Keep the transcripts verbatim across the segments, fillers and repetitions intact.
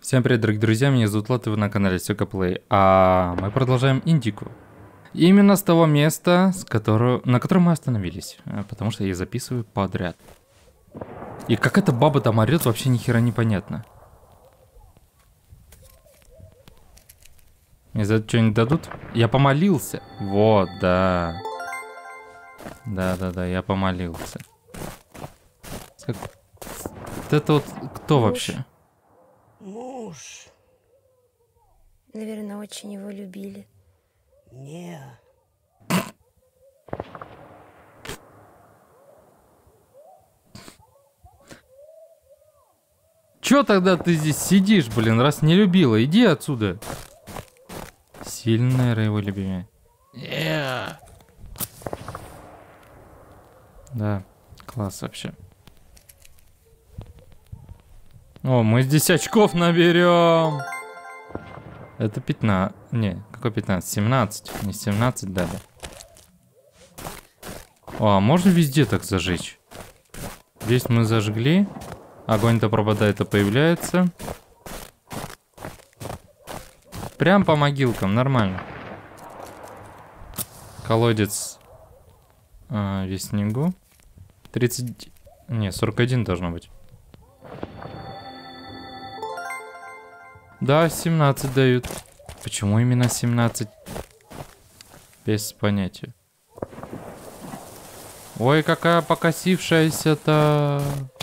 Всем привет, дорогие друзья, меня зовут Лот, и вы на канале Сёка-Плей, а мы продолжаем Индику. Именно с того места, с которого, на котором мы остановились, потому что я записываю подряд. И как эта баба там орёт, вообще ни хера непонятно. Мне за это что-нибудь дадут? Я помолился. Вот, да. Да-да-да, я помолился. Как... Вот это вот кто Муж. вообще? Муж. Наверное, очень его любили. Не. Чё тогда ты здесь сидишь, блин, раз не любила? Иди отсюда. Сильная его любимая. Yeah. Да, класс вообще. О, мы здесь очков наберем. Это пятнадцать. Не, какой пятнадцать? семнадцать. Не семнадцать дали. О, а можно везде так зажечь? Здесь мы зажгли. Огонь-то пропадает, и появляется. Прям по могилкам, нормально. Колодец а, весь в снегу. тридцать... Не, сорок один должно быть. Да, семнадцать дают. Почему именно семнадцать? Без понятия. Ой, какая покосившаяся-то.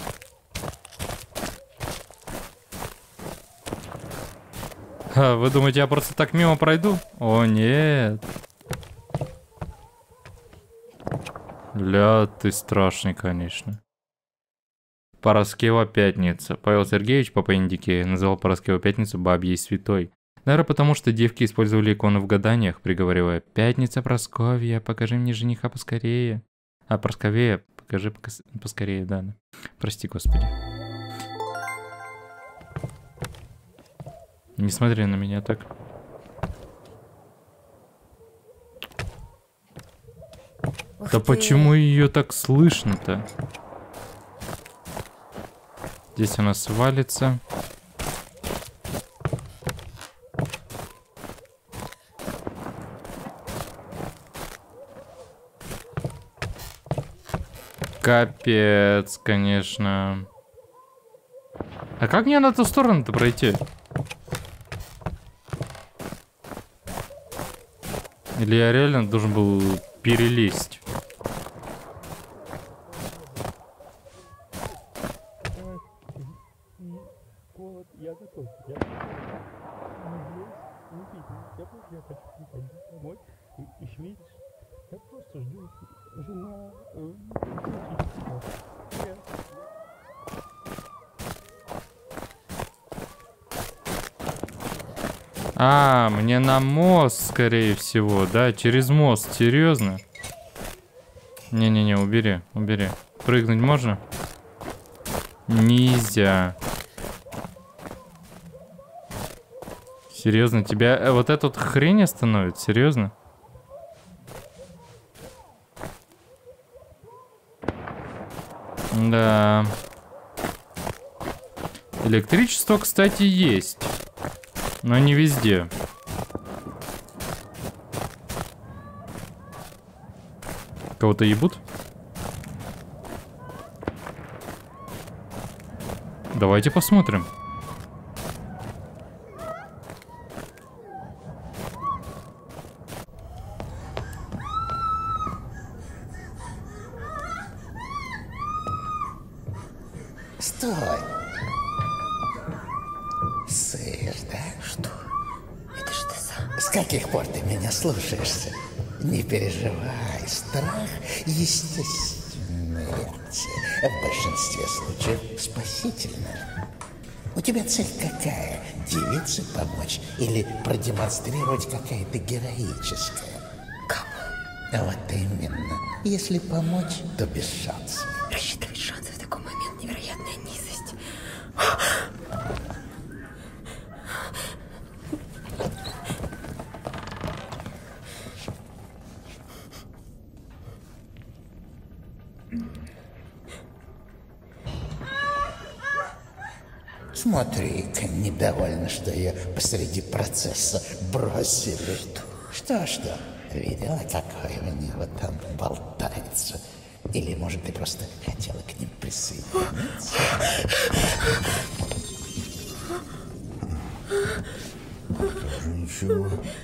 Ха, вы думаете, я просто так мимо пройду? О, нет. Ля, ты страшный, конечно. Параскева Пятница. Павел Сергеевич по Индике назвал Параскеву Пятницу бабьей святой. Наверное, потому что девки использовали иконы в гаданиях, приговаривая: «Пятница, Прасковья, покажи мне жениха поскорее». А, Прасковея, покажи покос... поскорее, да. Прости, Господи. Не смотри на меня так. Ух Да ты. почему ее так слышно-то? Здесь она свалится. Капец, конечно. А как мне на ту сторону-то пройти? Или я реально должен был перелезть? Я готов. Я надеюсь, не пить. Я просто я хочу приходить домой. И еще видишь, я просто жду жена. э, я- А, мне на мост, скорее всего, да? Через мост, серьезно? Не-не-не, убери, убери. Прыгнуть можно? Нельзя. Серьезно, тебя э, вот эта вот хрень остановит? Серьезно? Да. Электричество, кстати, есть. Но не везде. Кого-то ебут? Давайте посмотрим. Стой! Сыр, да? Что? Это что за... С каких пор ты меня слушаешься? Не переживай, страх – естественная реакция. В большинстве случаев спасительная. У тебя цель какая? Девице помочь или продемонстрировать, какая ты героическая? Кому? Вот именно. Если помочь, то без шансов. Рассчитывать шансы в такой момент — невероятная низость. Смотри-ка, недовольна, что ее посреди процесса бросили. Что-что? Видела, какой у него там болтается? Или, может, ты просто хотела к ним присоединиться? Тоже ничего.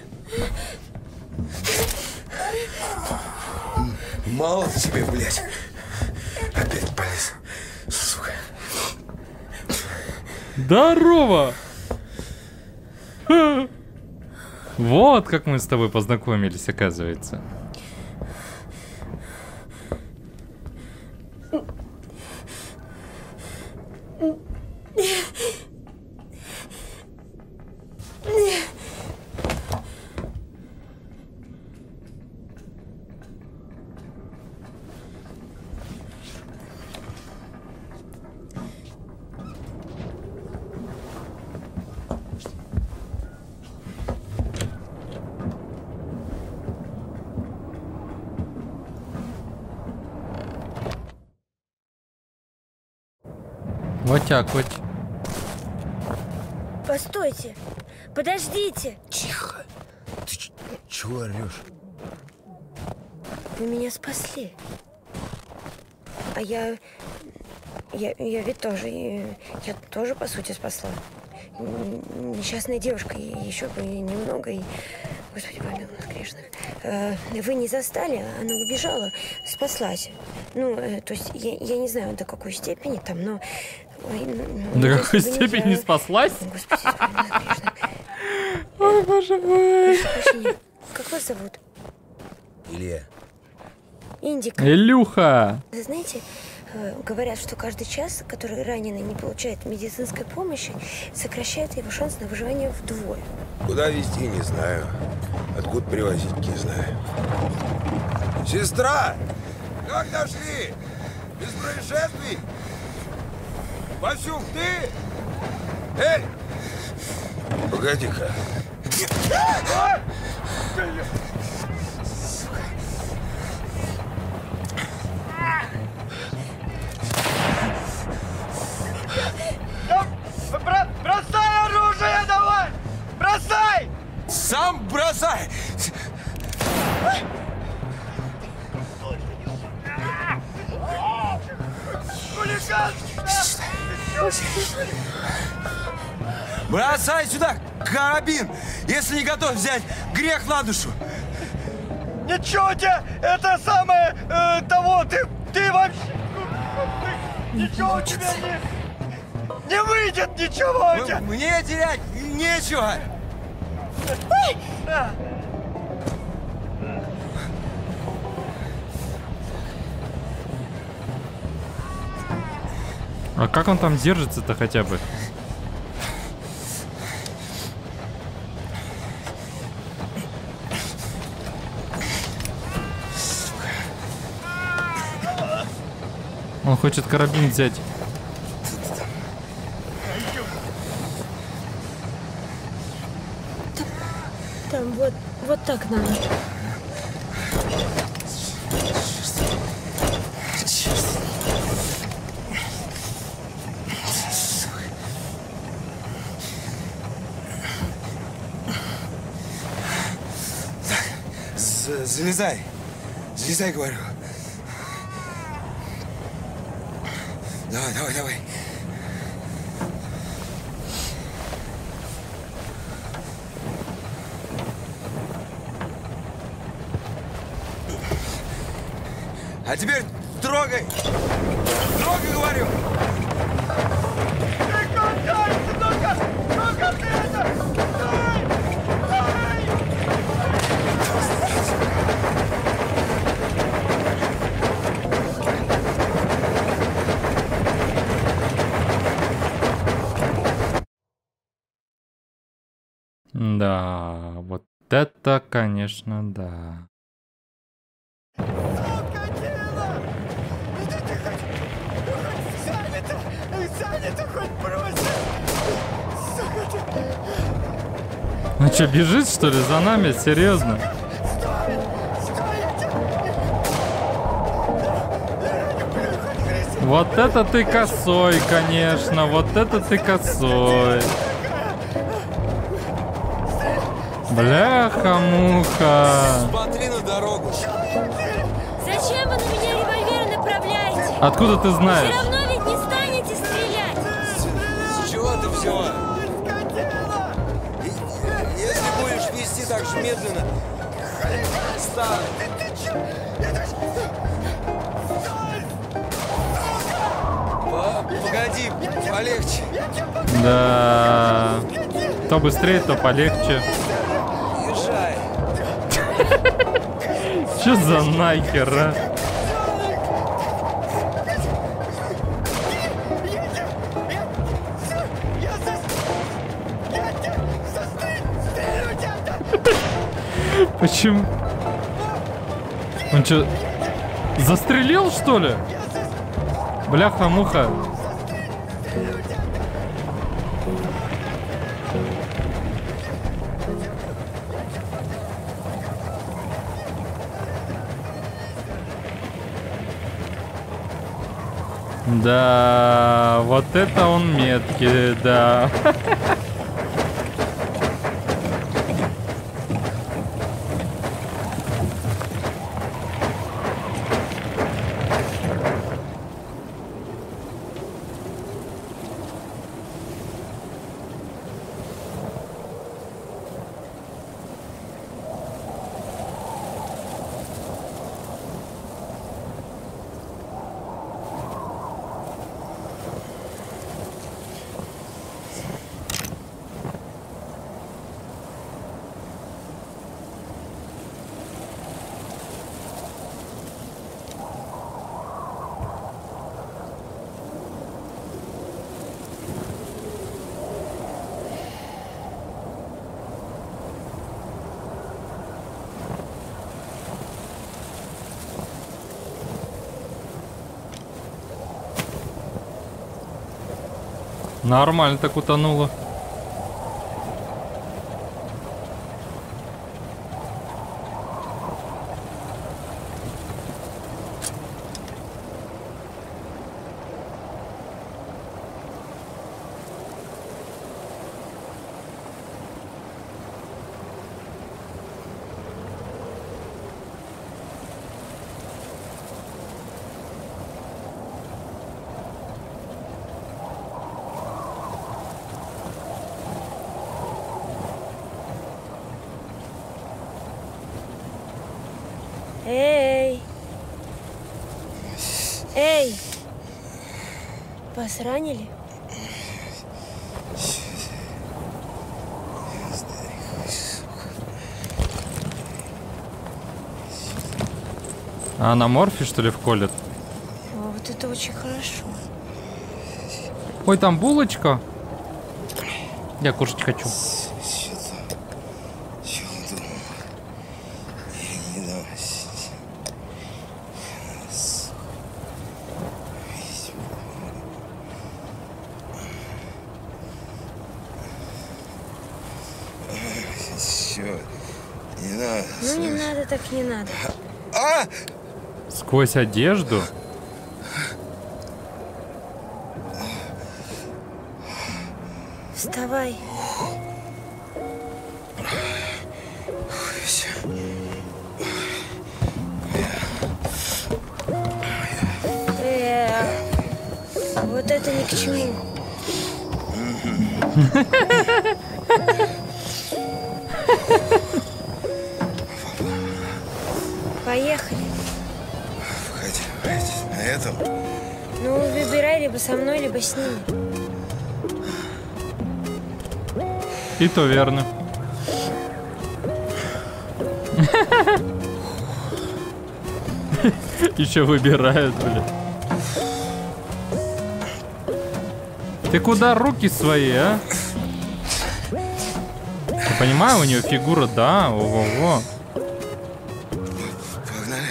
Мало тебе, блядь. Опять полез. Сука. Здорово! Ха. Вот как мы с тобой познакомились, оказывается. Вот так вот. Постойте! Подождите! Тихо. Ты ч- чего орешь? Вы меня спасли. А я... Я, я ведь тоже... Я тоже, по сути, спасла. Несчастная девушка, и еще бы немного, и... Господи, помилуй нас грешных. Вы не застали, она убежала, спаслась. Ну, то есть, я, я не знаю, до какой степени там, но... Ой, ну, до какой степени я... спаслась? Господи, помилуй нас грешных. Ой, боже мой. Как вас зовут? Илья. Индика. Илюха. Знаете, говорят, что каждый час, который раненый не получает медицинской помощи, сокращает его шанс на выживание вдвое. Куда везти, не знаю. Откуда привозить, не знаю. Сестра! Как дошли? Без происшествий? Васюк, ты? Эй! Погоди-ка. Бросай оружие, давай! Бросай! Сам бросай! Хулиган! Бросай сюда карабин! Если не готов взять, грех на душу! Ничего тебе! Это самое... Э, того, ты... Ты вообще... Ничего у тебя не... Не выйдет ничего у тебя! Мне терять нечего! А как он там держится-то хотя бы? Он хочет карабин взять. Там вот, вот так надо. Залезай. Залезай, говорю. Давай, давай, давай. А теперь трогай. Трогай, говорю. Да, вот это, конечно, да. Ну что, бежит, что ли, за нами? Серьезно? Вот это ты косой, конечно. Вот это ты косой. Бляха-муха. Смотри на дорогу. Зачем вы на меня револьвер направляете? Откуда ты знаешь? Все равно ведь не станете стрелять. С чего ты взяла? И- Если будешь вести так же медленно, стану. По- Погоди, полегче. Да. То быстрее, то полегче. Езжай. Что за нахер, а? Почему? Он что, застрелил, что ли? Бляха-муха. Да, вот это он меткий, да. Нормально так утонуло. Эй! Эй! Вас ранили? А на морфе, что ли, вколет? О, вот это очень хорошо. Ой, там булочка. Я кушать хочу. Ну не надо, так не надо. А! Сквозь одежду? Вставай. Эх, вот это ни к чему. Поехали. Погоди, погоди, на этом? Ну, выбирай либо со мной, либо с ними. И то верно. Еще выбирают, блин. Ты куда руки свои, а? Я понимаю, у нее фигура, да, ого-го. Погнали.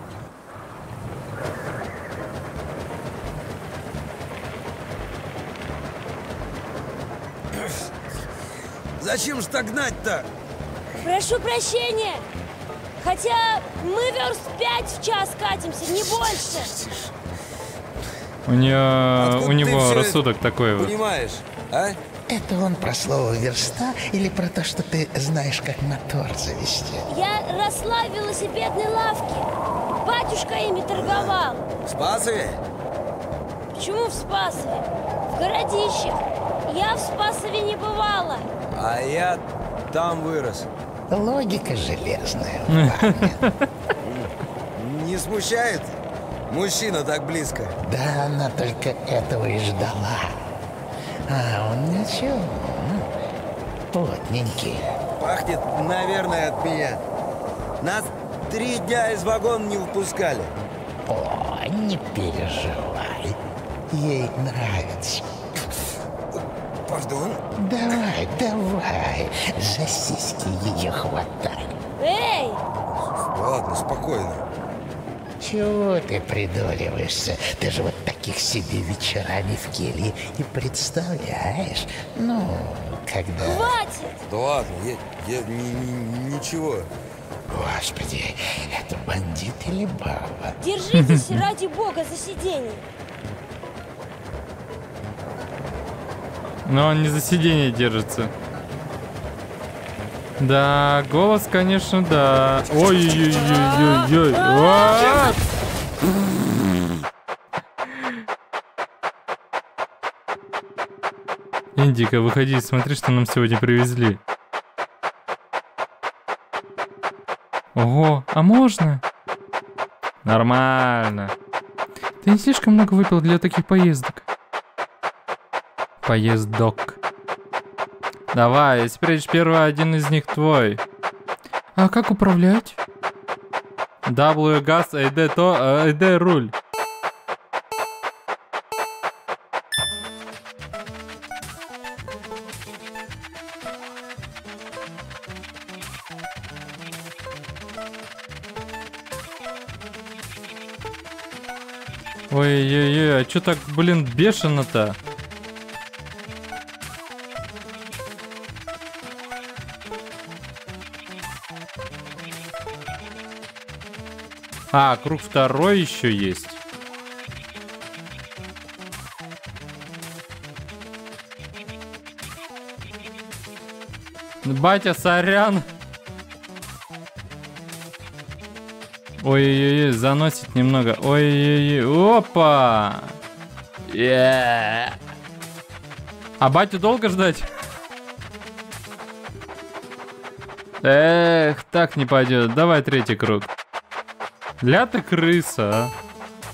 Зачем ж так гнать-то? Прошу прощения. Хотя мы верст пять в час катимся, не больше. У нее, Откуда у ты него всё рассудок такой вот. Понимаешь, а? Это он про слово верста или про то, что ты знаешь, как мотор завести? Я росла в велосипедной лавке. Батюшка ими торговал. В Спасове? Почему в Спасове? В городищах. Я в Спасове не бывала. А я там вырос. Логика железная. парня. Не смущает? Мужчина так близко. Да она только этого и ждала. А он ничего. Плотненький. Пахнет, наверное, от меня. Нас три дня из вагона не выпускали. О, не переживай. Ей нравится. Пардон? Давай, давай. За сиськи ее хватай. Эй! Ладно, спокойно. Чего ты придуриваешься? Ты же вот таких себе вечерами в келье и представляешь. Ну, когда... Хватит! Да ладно, я, я ни- ни- ничего. Господи, это бандит или баба? Держитесь ради бога за сиденье. Но он не за сиденье держится. Да, голос, конечно, да. Ой-ой-ой-ой-ой. А! Индика, выходи, смотри, что нам сегодня привезли. Ого, а можно? Нормально. Ты не слишком много выпил для таких поездок? Поездок. Давай, если придешь первый, один из них твой. А как управлять? W газ, А D то, А D руль. Ой-ой-ой, а чё так, блин, бешено-то? А, круг второй еще есть. Батя, сорян. Ой-ой-ой, заносит немного. Ой-ой-ой, опа. Yeah. А батю долго ждать? Эх, так не пойдет. Давай третий круг. Ля ты крыса, а.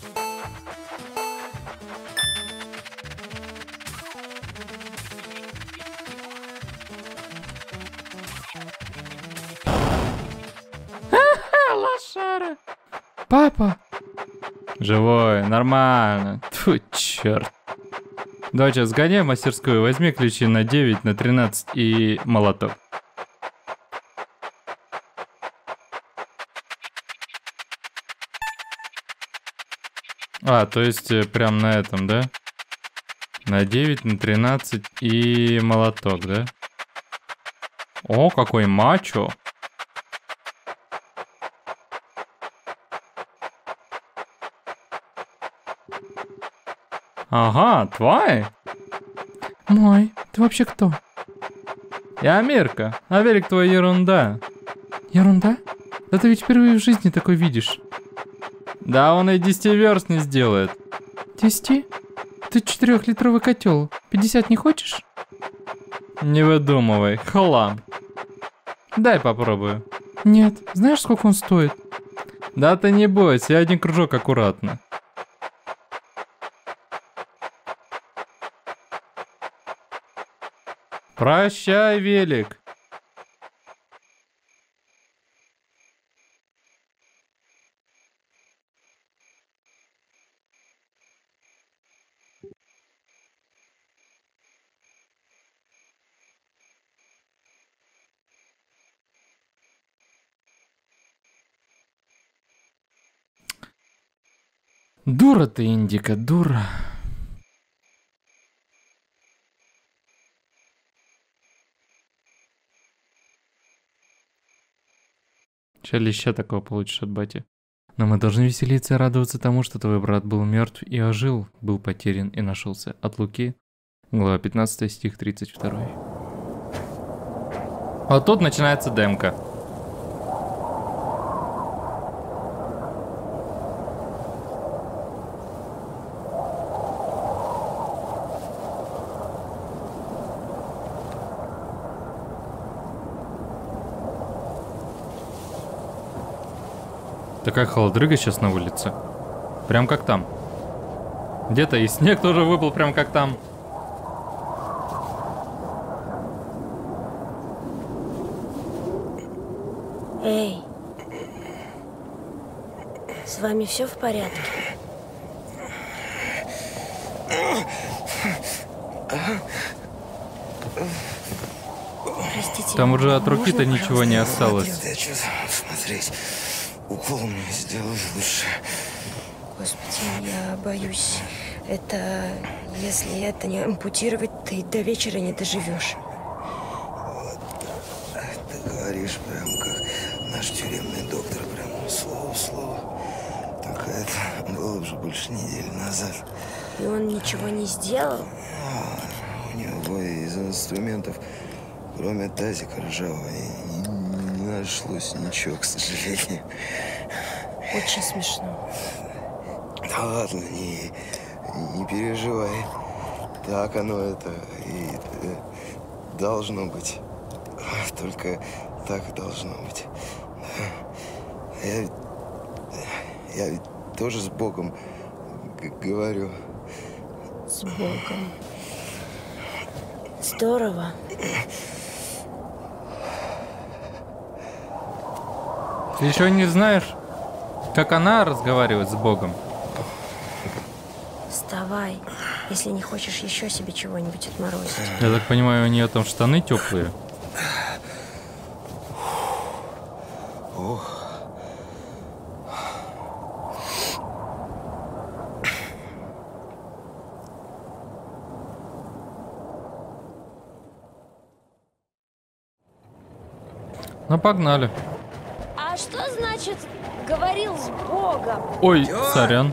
Лошара. Папа. Живой, нормально. Тьфу, черт. Давай сейчас сгоняй в мастерскую, возьми ключи на девять, на тринадцать и молоток. А, то есть э, прям на этом, да? На девять, на тринадцать и молоток, да? О, какой мачо. Ага, твой? Мой. Ты вообще кто? Я Мирка, а велик твой ерунда. Ерунда? Да ты ведь впервые в жизни такой видишь. Да он и десяти верст не сделает. Десяти? Ты четырехлитровый котел. пятьдесят не хочешь? Не выдумывай, хлам. Дай попробую. Нет, знаешь, сколько он стоит? Да ты не бойся, я один кружок аккуратно. Прощай, велик. Дура ты, Индика, дура. Че леща такого получишь от бати? Но мы должны веселиться и радоваться тому, что твой брат был мертв и ожил, был потерян и нашелся. От Луки, глава пятнадцатая, стих тридцать два. Вот тут начинается демка. Такая холодрыга сейчас на улице. Прям как там. Где-то и снег тоже выпал, прям как там. Эй, с вами все в порядке? Простите. Там уже от руки-то ничего не осталось. Нет, я что-то смотреть. Укол мне сделали лучше. Господи, я боюсь. Это... Если это не ампутировать, ты до вечера не доживешь. Вот, ты говоришь прям как наш тюремный доктор, прям слово в слово. Только это было уже больше недели назад. И он ничего не сделал? А, у него из инструментов, кроме тазика ржавого, не, не нашлось ничего, к сожалению. Очень смешно. Да ладно, не, не переживай. Так оно это и э, должно быть. Только так и должно быть. Я ведь, я ведь тоже с Богом говорю. С Богом. Здорово. Ты еще не знаешь, как она разговаривает с Богом? Вставай, если не хочешь еще себе чего-нибудь отморозить. Я так понимаю, у нее там штаны теплые. Ох. Ну, погнали. А что значит говорил с Богом? Ой, Чё? сорян.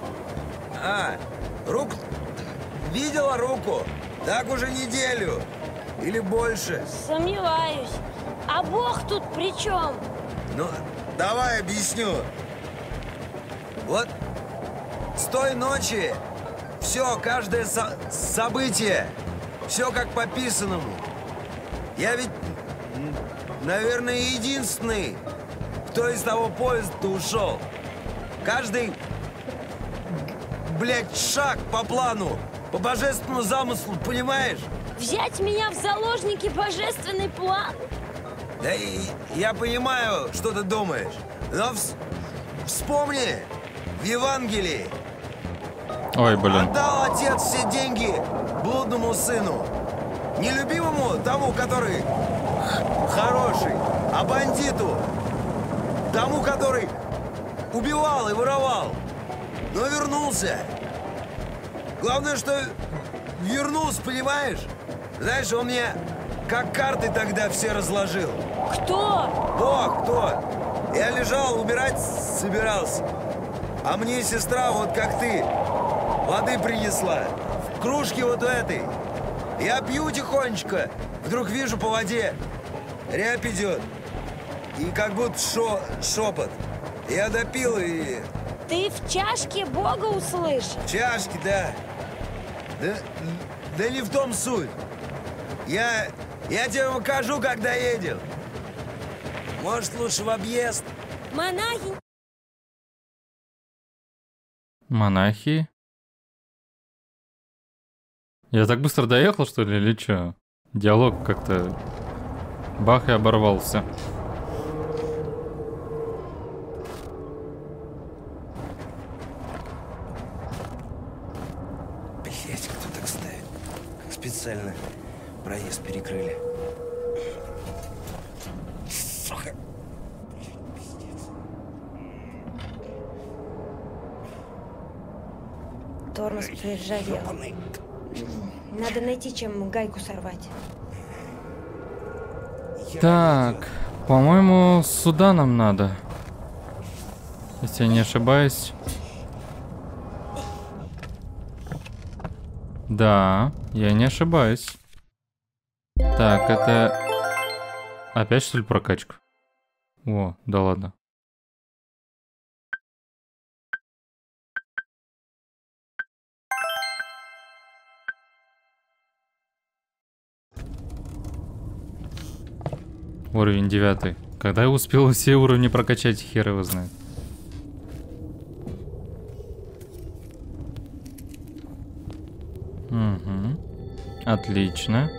А, руку... Видела руку? Так уже неделю. Или больше. Сомневаюсь. А Бог тут при чем? Ну, давай объясню. Вот с той ночи все, каждое со событие, все как по писанному. Я ведь, наверное, единственный, кто из того поезда ушел. Каждый, блядь, шаг по плану, по божественному замыслу, понимаешь? Взять меня в заложники божественный план? Да и я понимаю, что ты думаешь, но вс вспомни, в Евангелии Ой, блин. отдал отец все деньги блудному сыну. Не любимому тому, который хороший, а бандиту, тому, который убивал и воровал, но вернулся. Главное, что вернулся, понимаешь? Знаешь, он мне как карты тогда все разложил. Кто? Бог, кто? Я лежал, умирать собирался. А мне сестра, вот как ты, воды принесла. В кружке вот этой. Я пью тихонечко. Вдруг вижу по воде. Рябь идет. И как будто шо шепот. Я допил и... Ты в чашке Бога услышал? Чашки, да. Да, да не в том суть. Я... Я тебе покажу, когда едем. Может, лучше в объезд? Монахи? Монахи? Я так быстро доехал, что ли, или что? Диалог как-то бах и оборвался. Блять, кто так ставит? Как специально проезд перекрыли. Сука. Тормоз приржавел. Надо найти, чем гайку сорвать. Так, по-моему, сюда нам надо. Если я не ошибаюсь. Да, я не ошибаюсь. Так, это... Опять, что ли, прокачка? О, да ладно. Уровень девятый. Когда я успел все уровни прокачать, хер его знает. Угу. Отлично.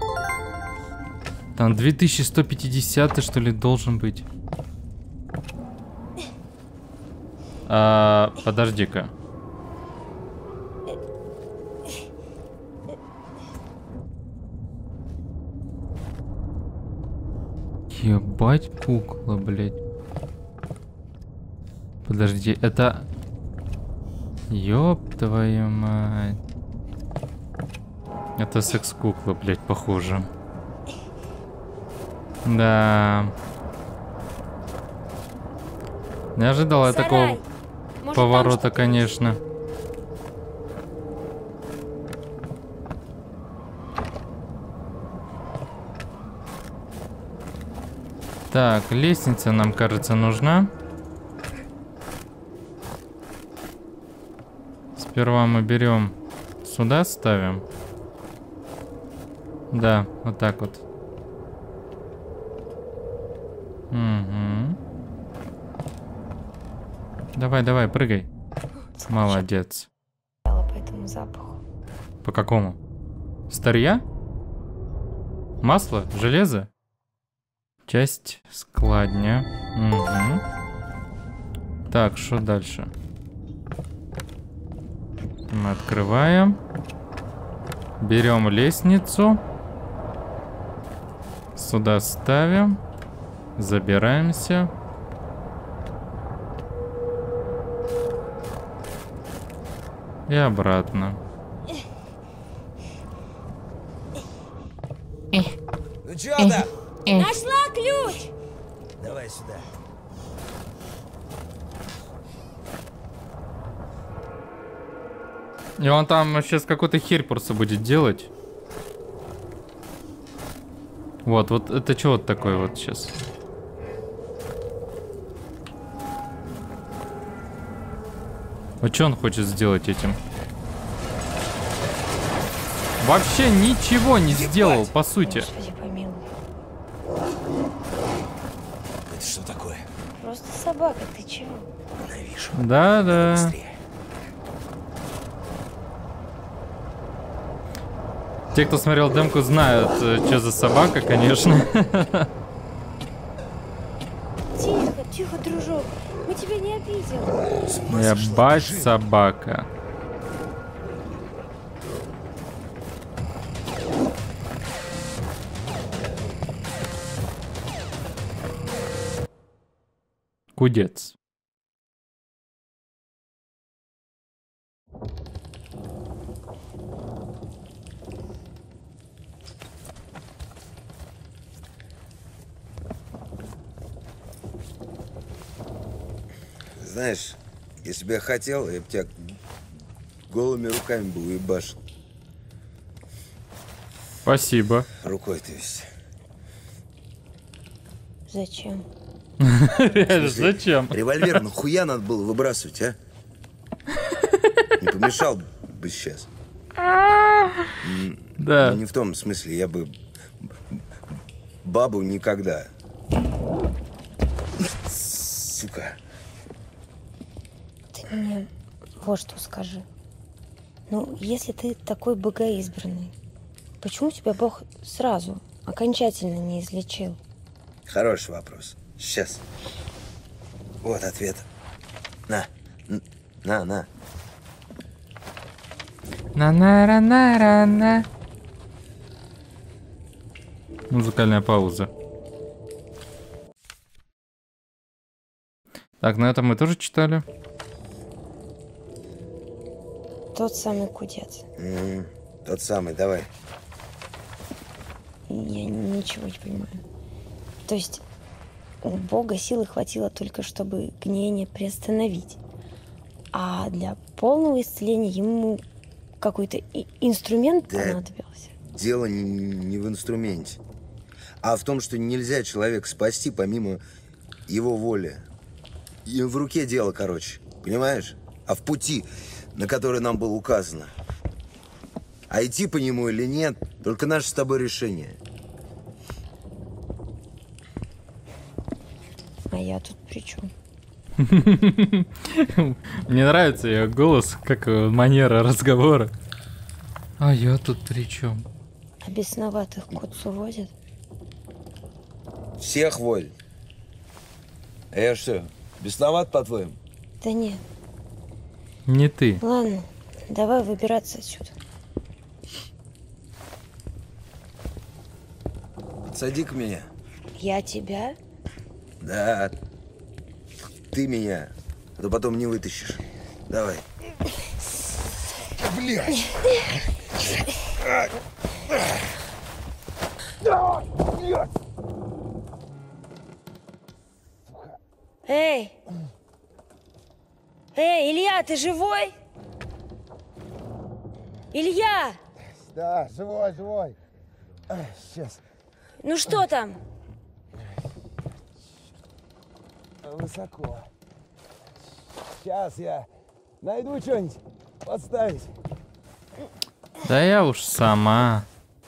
Там две тысячи сто пятьдесят, что ли, должен быть. А, подожди-ка. Ебать кукла, блядь. Подожди, это... Ёб твою мать. Это секс-кукла, блядь, похоже. Да. Не ожидал я такого поворота, конечно. Так, лестница нам, кажется, нужна. Сперва мы берем сюда, ставим. Да, вот так вот. Угу. Давай, давай, прыгай. Молодец. По этому запаху. По какому? Старья? Масло? Железо? Часть складня. Угу. Так, что дальше? Мы открываем. Берем лестницу. Сюда ставим. Забираемся. И обратно. Ну чё там? Нашла ключ! Давай сюда. И он там сейчас какой-то херь просто будет делать. Вот, вот это что вот такое вот сейчас? Вот что он хочет сделать этим? Вообще ничего не сделал, по сути. Господи, помилуй. Это что такое? Просто собака, ты чего? Ненавижу. Да-да. Быстрее. Те, кто смотрел демку, знают, что за собака, конечно. Тихо, тихо, дружок. Мы тебя не обидели. Ебать собака. Кудец. Знаешь, если бы я хотел, я бы тебя голыми руками бы уебашил. Спасибо. Рукой, то есть. Зачем? Реально, зачем? Револьвер нахуя надо было выбрасывать, а? Не помешал бы сейчас. Да. Ну, не в том смысле, я бы бабу никогда. Сука. Ты мне вот что скажи. Ну, если ты такой богоизбранный, почему тебя Бог сразу, окончательно не излечил? Хороший вопрос. Сейчас. Вот ответ. На. На, на. На-на-ра-на-ра-на. Музыкальная пауза. Так, на этом мы тоже читали. Тот самый кудец. М-м, тот самый, давай. Я ничего не понимаю. То есть, у Бога силы хватило только, чтобы гниение приостановить. А для полного исцеления ему какой-то инструмент да понадобился. Дело не, не в инструменте, а в том, что нельзя человека спасти помимо его воли. И в руке дело, короче, понимаешь? А в пути, на который нам было указано. А идти по нему или нет, только наше с тобой решение. А я тут при чем? Мне нравится ее голос, как манера разговора. А я тут при чем? А бесноватых к отцу водят? Всех воль. А я что, бесноват, по-твоему? Да нет. Не ты. Ладно, давай выбираться отсюда. Подсади-ка меня. Я тебя? Да. Ты меня, а то потом не вытащишь. Давай. Блядь. Эй! Эй, Илья, ты живой? Илья! Да, живой, живой. Сейчас. Ну что там? Высоко. Сейчас я найду что-нибудь подставить. Да я уж сама.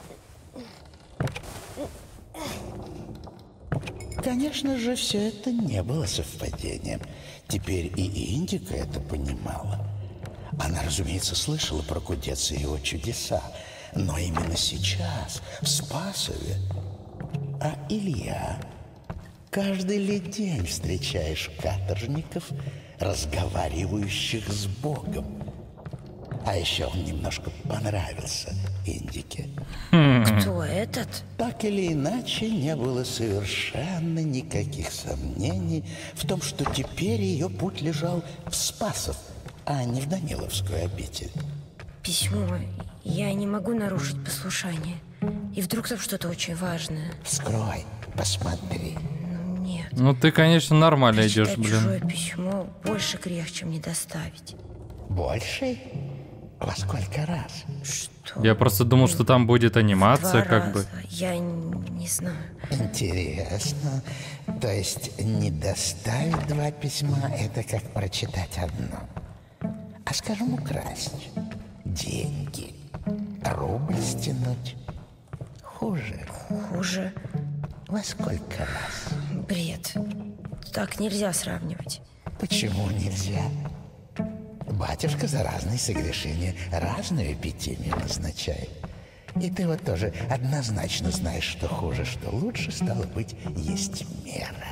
Конечно же, все это не было совпадением. Теперь и Индика это понимала. Она, разумеется, слышала про Кудеца и его чудеса. Но именно сейчас, в Спасове, а Илья... Каждый ли день встречаешь каторжников, разговаривающих с Богом. А еще он немножко понравился Индике. Кто этот? Так или иначе, не было совершенно никаких сомнений в том, что теперь ее путь лежал в Спасов, а не в Даниловскую обитель. Письмо. Я не могу нарушить послушание. И вдруг там что-то очень важное. Вскрой, посмотри. Нет. Ну ты, конечно, нормально идешь, Прочитать блин. чужое письмо больше грех, чем не доставить. Больше? Во сколько раз? Что? Я просто думал, что там будет анимация, Два как бы. раза. Я не знаю. Интересно. То есть не доставить два письма, это как прочитать одно. А скажем, украсть деньги, рубль стянуть. Хуже. Хуже. Во сколько раз? Бред. Так нельзя сравнивать. Почему нельзя? Батюшка за разные согрешения разную эпитемию назначает. И ты вот тоже однозначно знаешь, что хуже, что лучше, стало быть, есть мера.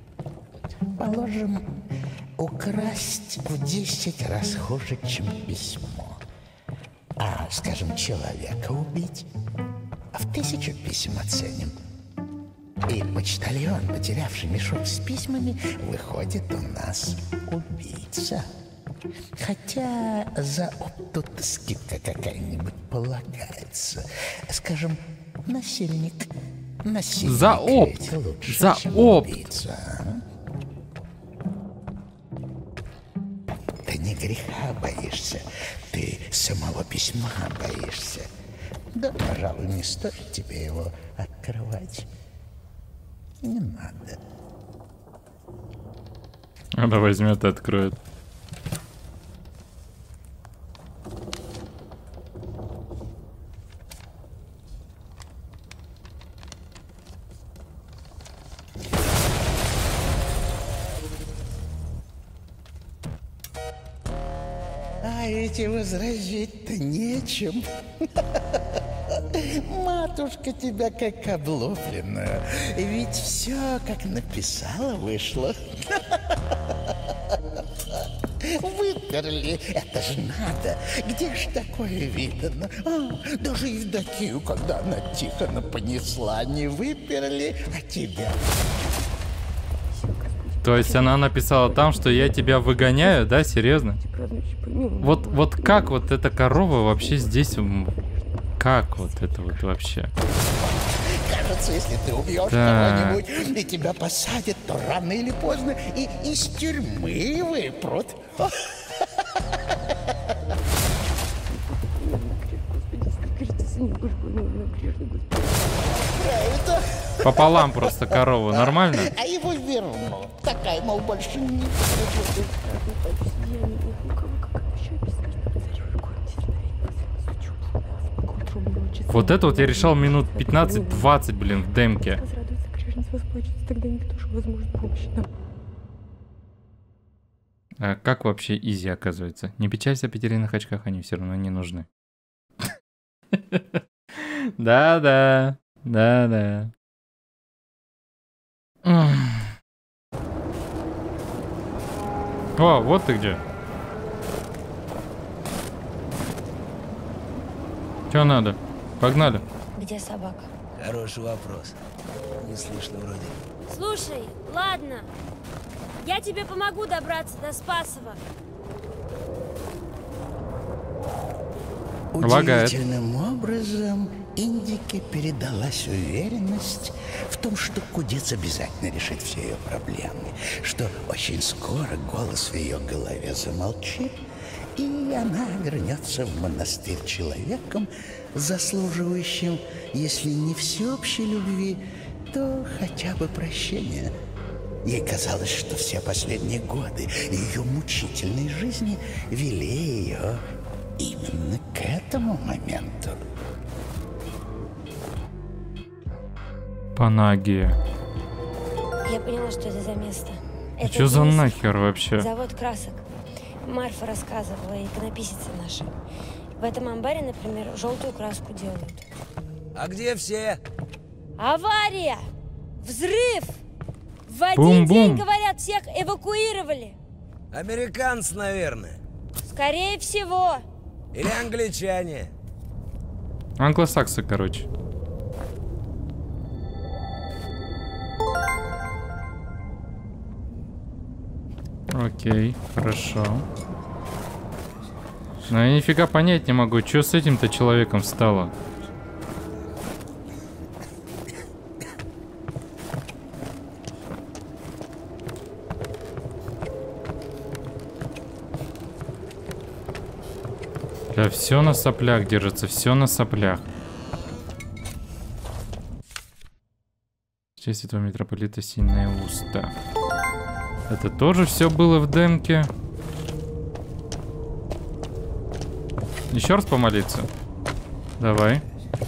Положим, украсть в десять раз хуже, чем письмо. А, скажем, человека убить, а в тысячу писем оценим. И почтальон, потерявший мешок с письмами, выходит у нас убийца. Хотя за оптут скидка какая-нибудь полагается. Скажем, насильник. Насильник. За опт. Лучше, За чем опт. убийца, а? Ты не греха боишься, ты самого письма боишься. Да, пожалуй, не стоит тебе его открывать. Не надо. Она возьмет и откроет. А ведь и возразить-то нечем. Матушка тебя как облупленную. Ведь все, как написала, вышло. Выперли, это же надо. Где ж такое видано? А, даже Евдокию, когда она Тихона понесла, не выперли, а тебя. То есть она написала там, что я тебя выгоняю, да? Серьезно? Вот, вот как вот эта корова вообще здесь... Как вот это вот вообще? Кажется, случится, если ты убьешь Так. кого-нибудь, и тебя посадят, то рано или поздно и из тюрьмы выпрут. Правильно. Пополам просто корову. Нормально? А его верну. Такая, мол, больше не... Вот это вот я решал минут пятнадцать-двадцать, блин, в демке. А как вообще изи оказывается? Не печалься о пятериных очках, они все равно не нужны. Да-да, да-да. О, вот ты где. Чё надо? Погнали. Где собака? Хороший вопрос. Не слышно вроде. Слушай, ладно. Я тебе помогу добраться до Спасова. Лагает. Удивительным образом Индике передалась уверенность в том, что кудец обязательно решит все ее проблемы, что очень скоро голос в ее голове замолчит, и она вернется в монастырь человеком, заслуживающим, если не всеобщей любви, то хотя бы прощения. Ей казалось, что все последние годы ее мучительной жизни вели ее именно к этому моменту. Панагия. Я поняла, что это за место. А Это чё за Денисов, нахер вообще? Завод красок. Марфа рассказывала, иконописица наша. В этом амбаре, например, желтую краску делают. А где все? Авария! Взрыв! В один Бум-бум. день, говорят, всех эвакуировали. Американцы, наверное. Скорее всего. Или англичане. Англосаксы, короче. Окей, хорошо. Но я нифига понять не могу, что с этим-то человеком стало. Да все на соплях держится, все на соплях. Честь этого митрополита сильные уста. Это тоже все было в демке. Еще раз помолиться. Давай.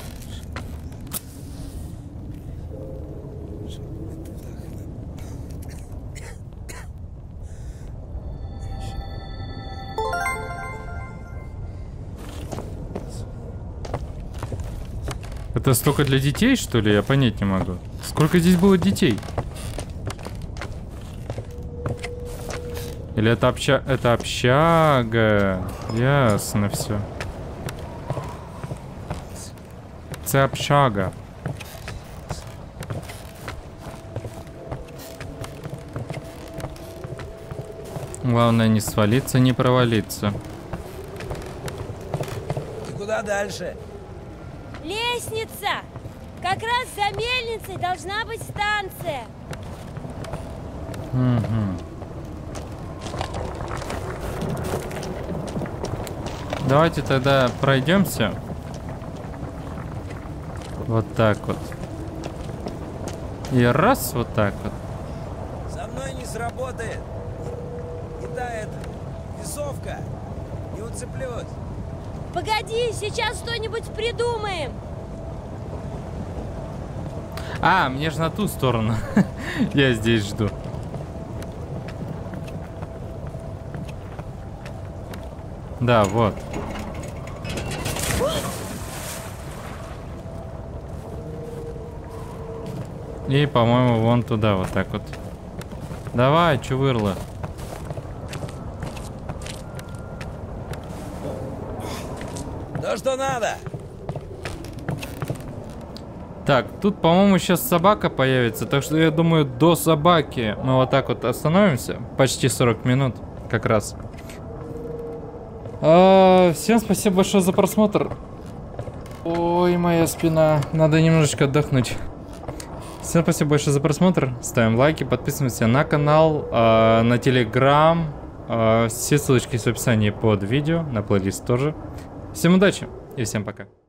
Это столько для детей, что ли? Я понять не могу. Сколько здесь было детей? Или это обща... Это общага. Ясно все. Это общага. Главное не свалиться, не провалиться. И куда дальше? Лестница! Как раз за мельницей должна быть станция. Угу. Давайте тогда пройдемся. Вот так вот. И раз, вот так вот. Со мной не сработает. Не та это. Весовка. Не уцеплюсь. Погоди, сейчас что-нибудь придумаем. А, мне же на ту сторону. Я здесь жду. Да, вот. И, по-моему, вон туда, вот так вот. Давай, чувырла. То, что надо. Так, тут, по-моему, сейчас собака появится. Так что я думаю, до собаки мы вот так вот остановимся. Почти сорок минут, как раз. А, всем спасибо большое за просмотр. Ой, моя спина. Надо немножечко отдохнуть. Всем спасибо большое за просмотр. Ставим лайки, подписываемся на канал, э, на телеграм. Э, все ссылочки есть в описании под видео, на плейлист тоже. Всем удачи и всем пока.